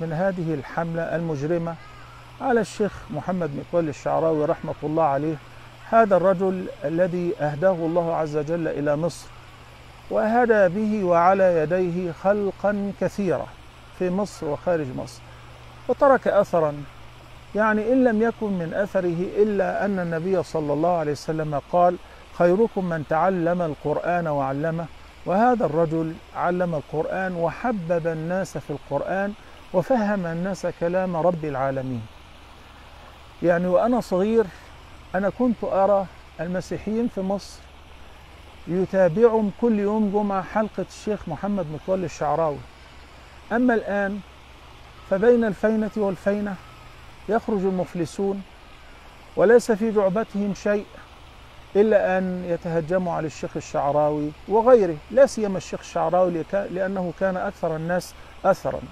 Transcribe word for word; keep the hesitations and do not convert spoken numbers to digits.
من هذه الحملة المجرمة على الشيخ محمد متولي الشعراوي رحمة الله عليه، هذا الرجل الذي أهداه الله عز وجل إلى مصر، وهدى به وعلى يديه خلقا كثيرة في مصر وخارج مصر، وترك أثرا، يعني إن لم يكن من أثره إلا أن النبي صلى الله عليه وسلم قال: خيركم من تعلم القرآن وعلمه. وهذا الرجل علم القرآن وحبب الناس في القرآن وفهم الناس كلام رب العالمين. يعني وأنا صغير أنا كنت أرى المسيحيين في مصر يتابعهم كل يوم جمعة حلقة الشيخ محمد متولي الشعراوي، أما الآن فبين الفينة والفينة يخرج المفلسون وليس في جعبتهم شيء إلا أن يتهجموا على الشيخ الشعراوي وغيره، لا سيما الشيخ الشعراوي لأنه كان أكثر الناس أثرا.